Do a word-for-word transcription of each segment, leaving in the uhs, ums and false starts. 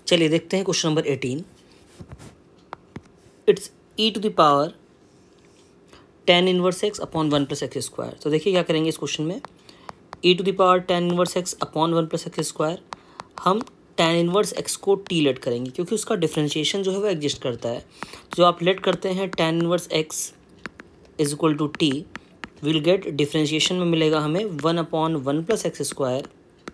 चलिए देखते हैं question number eighteen. It's E to the power tan inverse x upon one plus X square. तो देखिए क्या करेंगे इस क्वेश्चन में, ई to the power tan inverse x upon one plus X square, हम टेन इनवर्स एक्स को T let करेंगे क्योंकि उसका डिफरेंशिएशन जो है वो एग्जिस्ट करता है। जो आप लेट करते हैं tan inverse x is equal to T, will get differentiation में मिलेगा हमें one upon one plus X square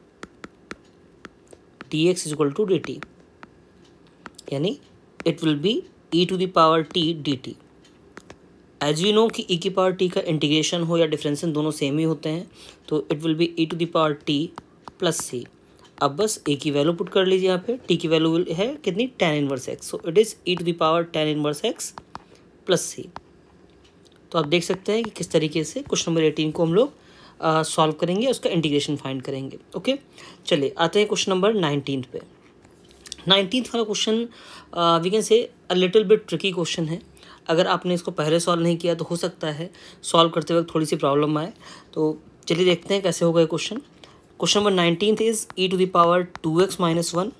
D x is equal to D T, यानी it will be E to the power T D T. As you know कि E की power T का integration हो या differentiation दोनों same ही होते हैं, तो it will be E to the power T plus सी। अब बस ए की वैल्यू पुट कर लीजिए यहाँ पे, टी की वैल्यू है कितनी, tan inverse X, so it is E to the power tan inverse X plus सी। तो आप देख सकते हैं कि किस तरीके से क्वेश्चन नंबर एटीन को हम लोग सॉल्व करेंगे, उसका इंटीग्रेशन फाइंड करेंगे। ओके, चलिए आते हैं क्वेश्चन नंबर नाइनटीन पे। नाइनटीन वाला question we can say a little bit tricky question है। अगर आपने इसको पहले सॉल्व नहीं किया तो हो सकता है सॉल्व करते वक्त थोड़ी सी प्रॉब्लम आए। तो चलिए देखते हैं कैसे होगा ये question. Question number nineteen is E to the power two x minus one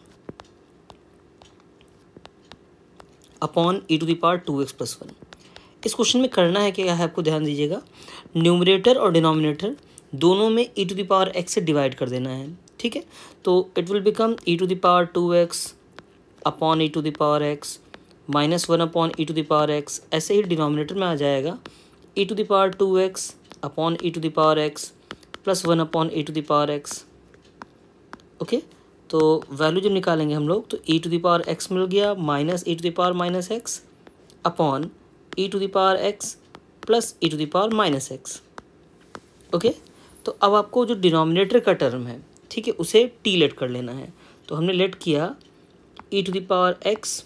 upon E to the power two x plus one. इस क्वेश्चन में करना है क्या है, आपको ध्यान दीजिएगा, न्यूमरेटर और डिनोमिनेटर दोनों में ई टू द पावर एक्स से डिवाइड कर देना है। ठीक है, तो it will become E to the power two x upon E to the power X minus one upon E to the power X. ऐसे ही डिनोमिनेटर में आ जाएगा E to the power two x upon E to the power X plus one upon E to the power X. Okay, तो value जब निकालेंगे हम लोग तो E to the power X मिल गया minus E to the power minus X upon E to the power X plus E to the power minus X. Okay, तो अब आपको जो डिनोमिनेटर का टर्म है, ठीक है, उसे टी लेट कर लेना है। तो हमने लेट किया E to the power X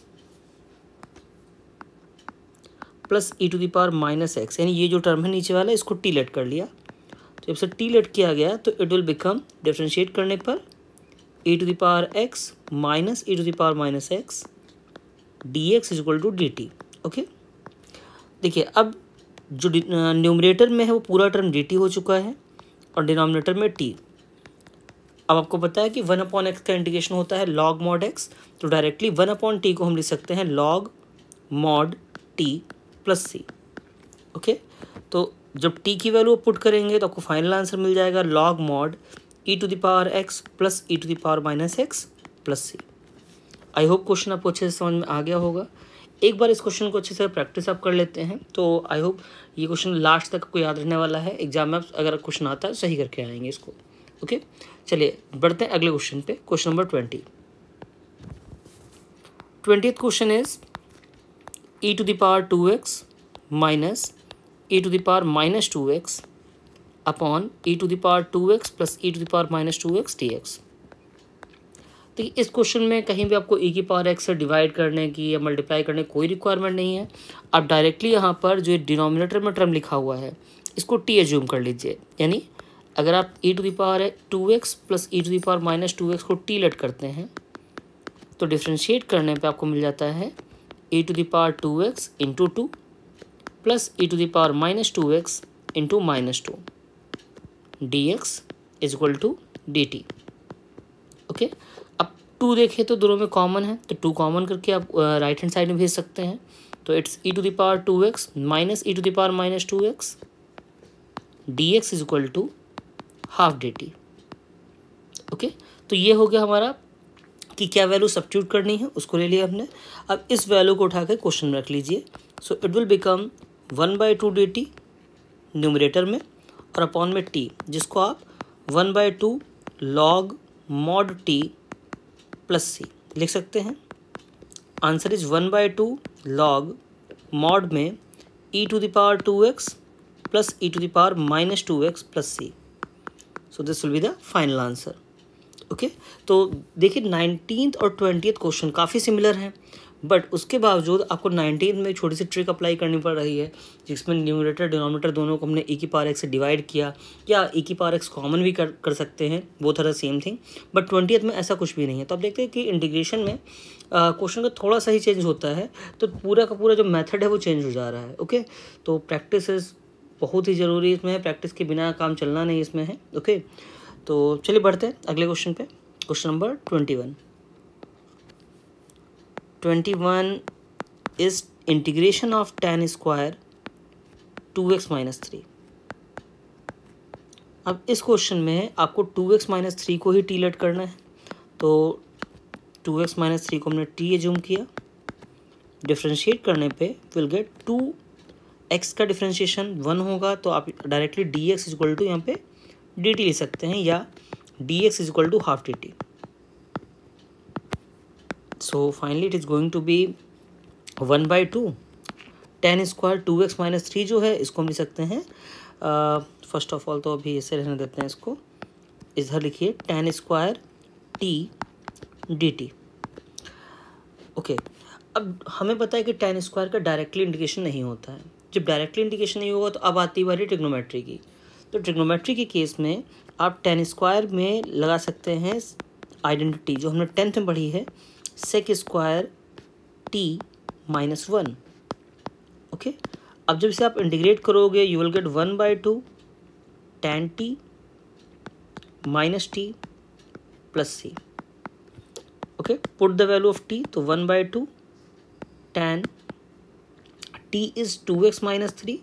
plus E to the power minus X, यानी ये जो टर्म है नीचे वाला इसको टी लेट कर लिया। तो जब से टी लेट किया गया तो इट विल बिकम, डिफ्रेंशिएट करने पर E to the power X minus E to the power minus X D x is equal to D T. Okay, देखिए अब जो न्यूमरेटर में है वो पूरा टर्म डी टी हो चुका है और डिनोमिनेटर में टी। अब आपको पता है कि वन अपॉन एक्स का इंटीग्रेशन होता है लॉग मॉड एक्स, तो डायरेक्टली वन अपॉन टी को हम लिख सकते हैं लॉग मॉड टी प्लस सी। ओके, तो जब टी की वैल्यू पुट करेंगे तो आपको फाइनल आंसर मिल जाएगा log mod E to the power X plus E to the power minus x plus C. I hope question आपको अच्छे से समझ में आ गया होगा। एक बार इस क्वेश्चन को अच्छे से प्रैक्टिस आप कर लेते हैं तो आई होप ये क्वेश्चन लास्ट तक आपको याद रहने वाला है। एग्जाम में अगर क्वेश्चन आता है सही करके आएंगे इसको। ओके, चलिए बढ़ते हैं अगले क्वेश्चन पे। Question number twenty twenty question is E to the power two x minus E to the power minus two x upon E to the power two x plus E to the power minus two x D x. तो इस question में कहीं भी आपको e की power x से divide करने की या मल्टीप्लाई करने की कोई रिक्वायरमेंट नहीं है। आप डायरेक्टली यहाँ पर जो डिनोमिनेटर में टर्म लिखा हुआ है इसको t एज्यूम कर लीजिए। यानी अगर आप e to the power two x plus E to the power minus two x को t लेट करते हैं तो डिफ्रेंशिएट करने पे आपको मिल जाता है e to the power two x into two plus E to the power minus two x into minus two d x is equal to D T. Okay, टू देखें तो दोनों में कॉमन है तो टू कॉमन करके आप राइट हैंड साइड में भेज सकते हैं। तो it's E to the power two x minus E to the power minus two x D x is equal to half d T. Okay, तो ये हो गया हमारा कि क्या वैल्यू सब्स्टिट्यूट करनी है उसको ले लिया हमने। अब इस वैल्यू को उठा कर क्वेश्चन में रख लीजिए। So it will become one by two D t numerator में और अपॉन में टी, जिसको आप one by two log mod T plus c लिख सकते हैं। Answer is one by two log mod में ई to the power two x plus E to the power minus two x plus c. So this will be the final answer. Okay, तो देखिए nineteenth और twentieth question काफ़ी similar हैं, but उसके बावजूद आपको nineteen में छोटी सी ट्रिक अप्लाई करनी पड़ रही है जिसमें न्यूमरेटर डिनोमिनेटर दोनों को हमने ई की पावर एक्स से डिवाइड किया, या ई की पावर एक्स कॉमन भी कर कर सकते हैं, both are the same thing. But twentieth में ऐसा कुछ भी नहीं है। तो आप देखते हैं कि इंटीग्रेशन में क्वेश्चन का थोड़ा सा ही चेंज होता है तो पूरा का पूरा जो मेथड है वो चेंज हो जा रहा है। ओके, तो प्रैक्टिस इज बहुत ही ज़रूरी इसमें है, प्रैक्टिस के बिना काम चलना नहीं इसमें है। ओके, तो चलिए बढ़ते हैं अगले क्वेश्चन पे। Question number twenty one twenty one is integration of tan square two x minus three. अब इस क्वेश्चन में आपको टू एक्स माइनस थ्री को ही टी लेट करना है, तो टू एक्स माइनस थ्री को हमने टी एज्यूम किया, डिफ्रेंशिएट करने पे विल गेट टू एक्स का डिफ्रेंशिएशन वन होगा, तो आप directly d x is equal to यहाँ पे डी टी ले सकते हैं, या d x is equal to half d t. So finally it is going to be one by two tan square two x minus three जो है इसको हम लिख सकते हैं, फर्स्ट ऑफ ऑल तो अभी ऐसे रहने देते हैं इसको, इधर लिखिए tan square t D T. Okay, अब हमें पता है कि टेन स्क्वायर का डायरेक्टली इंडिकेशन नहीं होता है। जब डायरेक्टली इंडिकेशन नहीं होगा तो अब आती है बारी ट्रिग्नोमेट्री की। तो ट्रिग्नोमेट्री के केस में आप टेन स्क्वायर में लगा सकते हैं आइडेंटिटी जो हमने टेंथ में पढ़ी है, sec square t minus one. Okay, अब जब इसे आप इंटीग्रेट करोगे you will get one by two tan t minus t plus C. Okay, put the value of t, तो one by two tan t is two x minus three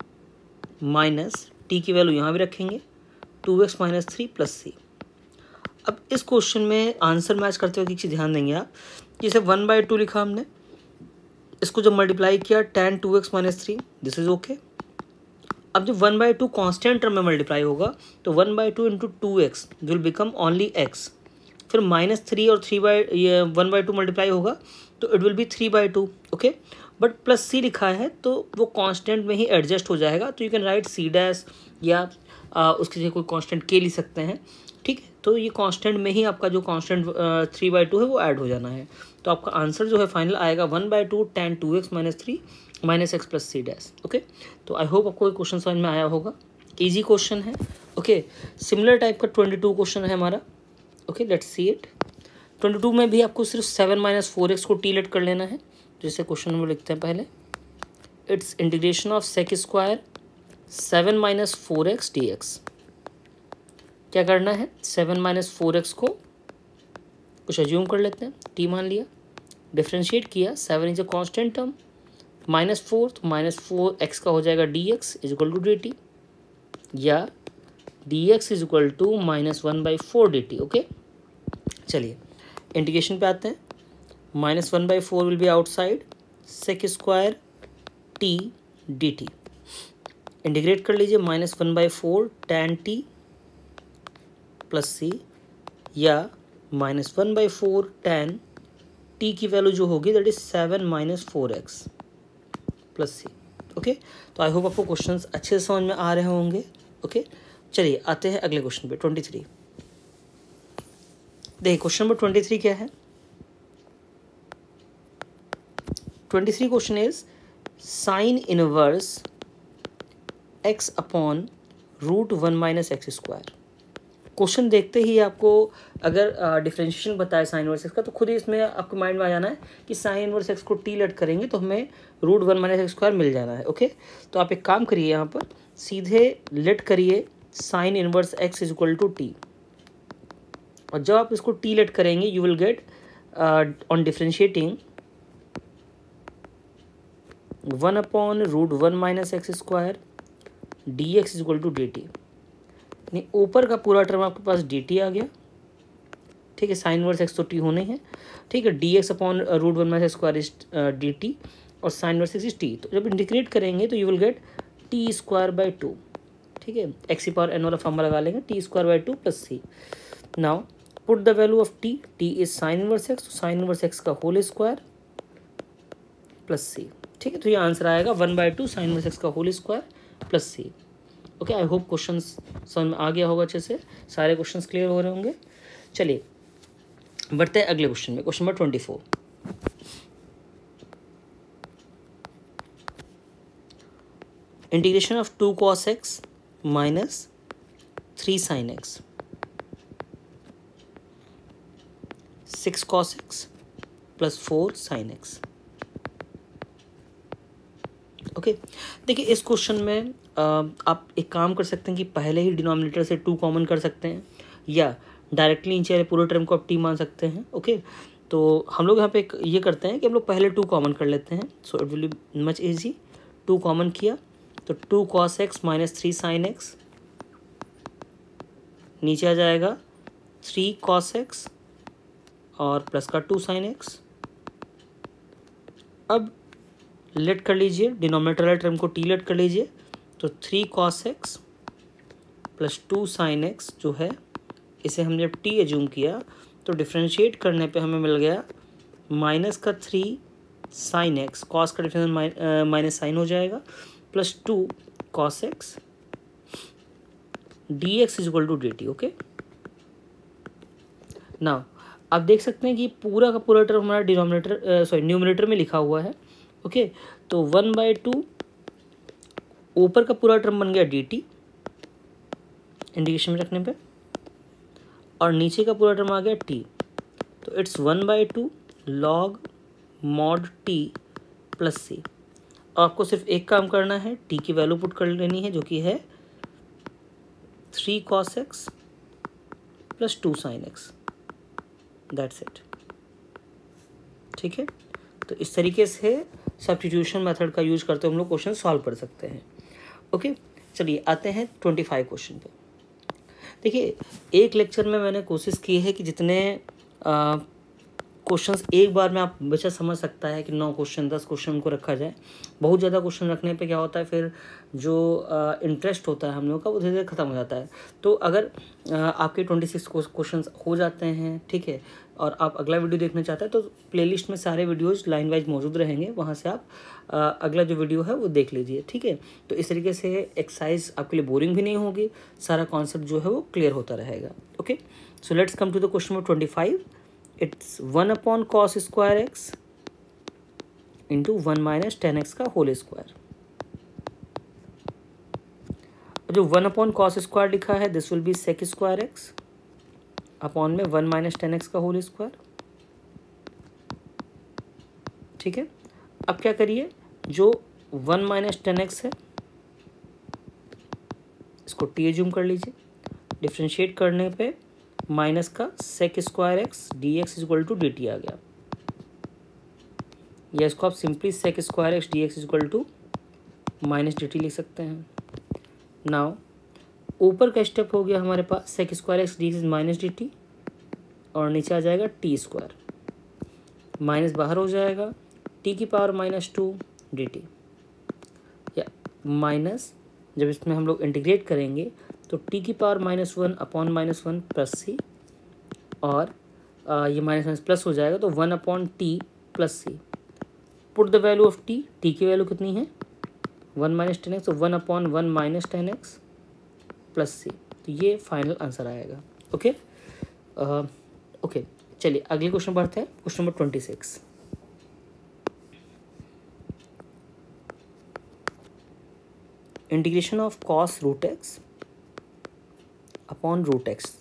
minus t की value यहाँ भी रखेंगे two x minus three plus सी। अब इस question में answer match करते हुए एक चीज़ ध्यान देंगे आप, जैसे वन बाई टू लिखा हमने, इसको जब मल्टीप्लाई किया tan two x minus three, this is okay. अब जब one by two constant term में मल्टीप्लाई होगा तो one by two into two x will become only x, फिर माइनस थ्री और थ्री बाई ये वन बाई टू मल्टीप्लाई होगा तो it will be three by two. Okay, but plus c लिखा है तो वो कांस्टेंट में ही एडजस्ट हो जाएगा, तो you can write c dash या आ, उसकी जगह कोई कांस्टेंट के लिख सकते हैं। ठीक है, तो ये कांस्टेंट में ही आपका जो कांस्टेंट थ्री बाई टू है वो ऐड हो जाना है, तो आपका आंसर जो है फाइनल आएगा one by two tan two x minus three minus x plus c dash. Okay, तो आई होप आपको ये क्वेश्चन समझ में आया होगा, ईजी क्वेश्चन है। ओके, सिमिलर टाइप का ट्वेंटी टू क्वेश्चन है हमारा। Okay, let's see it. Twenty two में भी आपको सिर्फ सेवन माइनस फोर एक्स को टी लेट कर लेना है, जैसे क्वेश्चन में लिखते हैं पहले, it's integration of sec square seven minus four x D x. क्या करना है, सेवन माइनस फोर एक्स को कुछ एज्यूम कर लेते हैं, टी मान लिया, डिफ्रेंशिएट किया, seven is a constant term, minus four तो माइनस फोर एक्स का हो जाएगा d x is equal to D t, या d x is equal to minus one by four d T. Okay, चलिए integration पे आते हैं, minus one by four will be outside, sec square t D t, integrate कर लीजिए, minus one by four tan t plus c, या minus one by four tan t की value जो होगी that is seven minus four x plus C. Okay, तो I hope आपको questions अच्छे से समझ में आ रहे होंगे। Okay okay? चलिए आते हैं अगले क्वेश्चन पे, ट्वेंटी थ्री। देखिए क्वेश्चन नंबर ट्वेंटी थ्री क्या है, twenty three question is sin inverse x upon root one minus x square. Question देखते ही आपको अगर डिफरेंशिएशन बताए साइन इनवर्स एक्स का, तो खुद ही इसमें आपके माइंड में आ जाना है कि साइन इनवर्स एक्स को टी लेट करेंगे तो हमें root one minus x square मिल जाना है। ओके, तो आप एक काम करिए, यहाँ पर सीधे लेट करिए sin inverse x is equal to t, और जब आप इसको टी लेट करेंगे you will get on differentiating one upon root one minus x square D x is equal to D t. नहीं, ऊपर का पूरा टर्म आपके पास डी टी आ गया। ठीक है, साइन इनवर्स एक्स तो टी होने हैं। ठीक है, d x upon root one minus square is d t और sin inverse x is t, तो जब इंटीग्रेट करेंगे तो you will get t square by two. ठीक है, एक्स की पावर एन वाला फॉर्मूला लगा लेंगे, t square by two plus c. Now put the value of t, t is sin inverse x, sin inverse x का whole square plus c. ठीक है, तो ये आंसर आएगा one by two sin inverse x का whole square plus C. Okay, I hope question समझ में आ गया होगा अच्छे से, सारे क्वेश्चन क्लियर हो रहे होंगे। चलिए बढ़ते हैं अगले क्वेश्चन में, question number twenty four. Integration of two cos x minus three sin x, six cos x plus four sin x. Okay, देखिए इस क्वेश्चन में आ, आप एक काम कर सकते हैं कि पहले ही डिनोमिनेटर से टू कॉमन कर सकते हैं, या डायरेक्टली नीचे वाले पूरे टर्म को आप टी मान सकते हैं। ओके, तो तो हम लोग यहाँ पे ये करते हैं कि हम लोग पहले टू कॉमन कर लेते हैं, so it will be much easy. Two common किया तो two cos x minus three sin x, नीचे आ जाएगा थ्री कॉस एक्स और प्लस का टू साइन एक्स। अब लेट कर लीजिए, डिनोमिनेटर वाले टर्म को टी लेट कर लीजिए, तो three cos x plus two sin x जो है इसे हमने जब टी एज्यूम किया तो डिफ्रेंशिएट करने पे हमें मिल गया माइनस का थ्री साइन एक्स, कॉस का डिफरेंस माइनस साइन हो जाएगा, plus two cos x D x is equal to D T. Okay, now आप देख सकते हैं कि पूरा का पूरा टर्म हमारा डिनोमिनेटर सॉरी न्यूमरेटर में लिखा हुआ है। ओके okay, तो वन बाई टू ऊपर का पूरा टर्म बन गया डी टी इंडिकेशन में रखने पे, और नीचे का पूरा टर्म आ गया टी, तो it's one by two log mod T plus c. आपको सिर्फ एक काम करना है, टी की वैल्यू पुट कर लेनी है जो कि है three cos x plus two sin x, that's it. ठीक है, तो इस तरीके से सब्स्टिट्यूशन मेथड का यूज करते हुए हम लोग क्वेश्चन सॉल्व कर सकते हैं। ओके, चलिए आते हैं ट्वेंटी फाइव क्वेश्चन पे। देखिए, एक लेक्चर में मैंने कोशिश की है कि जितने क्वेश्चंस एक बार में आप बच्चा समझ सकता है कि नौ क्वेश्चन दस क्वेश्चन को रखा जाए। बहुत ज़्यादा क्वेश्चन रखने पे क्या होता है, फिर जो इंटरेस्ट होता है हम लोग का वो धीरे धीरे ख़त्म हो जाता है। तो अगर आ, आपके ट्वेंटी सिक्स क्वेश्चन हो जाते हैं, ठीक है, और आप अगला वीडियो देखना चाहते हैं तो प्लेलिस्ट में सारे वीडियोज़ लाइन वाइज मौजूद रहेंगे, वहाँ से आप आ, अगला जो वीडियो है वो देख लीजिए। ठीक है, तो इस तरीके से एक्सरसाइज आपके लिए बोरिंग भी नहीं होगी, सारा कॉन्सेप्ट जो है वो क्लियर होता रहेगा। Okay, so let's come to the question number twenty five. It's one upon cos square x into one minus tan x का होल स्क्वायर। जो वन अपॉन कॉस स्क्वायर लिखा है this will be sec square x upon में one minus tan x का whole square. ठीक है, अब क्या करिए, जो वन माइनस टेन एक्स है इसको टी एज्यूम कर लीजिए, डिफ्रेंशिएट करने पे माइनस का sec square x D x is equal to D t आ गया, या इसको आप simply sec square x D x is equal to minus d t लिख सकते हैं। नाउ ऊपर का स्टेप हो गया हमारे पास sec square x D x minus d t, और नीचे आ जाएगा टी स्क्वायर, माइनस बाहर हो जाएगा, टी की power minus two D t, या माइनस जब इसमें हम लोग इंटीग्रेट करेंगे तो टी की power minus one upon minus one plus c, और आ, ये माइनस माइनस प्लस हो जाएगा तो one upon t plus c. Put the value of t, t की वैल्यू कितनी है वन माइनस टेन एक्स, तो one upon one minus tan x plus सी, तो ये फाइनल आंसर आएगा। ओके ओके चलिए अगले क्वेश्चन बढ़ते हैं, question number twenty six. Integration of cos root x upon root x,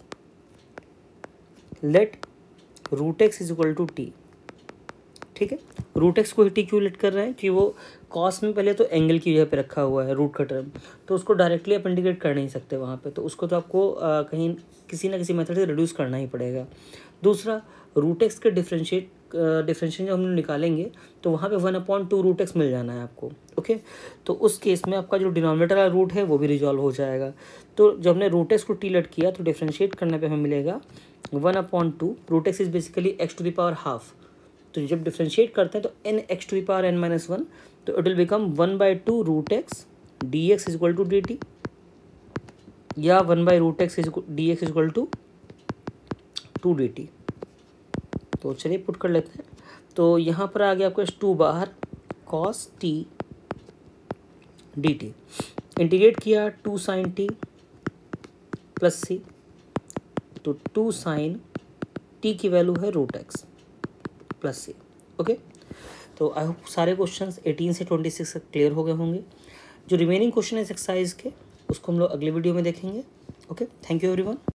let root x is equal to t. ठीक है, root x को ही टी क्यों लेट कर रहे हैं कि वो कॉस में पहले तो एंगल की जगह पे रखा हुआ है रूट का टर्म, तो उसको डायरेक्टली आप इंटीग्रेट कर नहीं सकते वहाँ पे, तो उसको तो आपको आ, कहीं किसी ना किसी मेथड से रिड्यूस करना ही पड़ेगा। दूसरा, रूट एक्स के डिफ्रेंशिएट डिफ्रेंशिएशन जब हम निकालेंगे तो वहाँ पे one upon two root x मिल जाना है आपको। ओके, तो उस केस में आपका जो डिनोमिनेटर वाला रूट है वो भी रिजॉल्व हो जाएगा। तो जब हमने रूट एक्स को टी लेट किया तो डिफ्रेंशिएट करने पे हमें मिलेगा one upon two, root x is basically x to the power half, तो जब डिफ्रेंशिएट करते हैं तो n x to the power n minus one, तो it will become one by two root x D x is equal to D t, या one by root x D x is equal to two D T. तो चलिए put कर लेते हैं, तो यहाँ पर आ गया आपको टू बाहर cos t D t, integrate किया टू साइन टी प्लस सी, तो टू साइन टी की वैल्यू है रूट एक्स प्लस सी। ओके, तो आई होप सारे क्वेश्चंस एटीन से ट्वेंटी सिक्स क्लियर हो गए होंगे। जो रिमेनिंग क्वेश्चन है एक्सरसाइज के उसको हम लोग अगले वीडियो में देखेंगे। Okay, thank you everyone.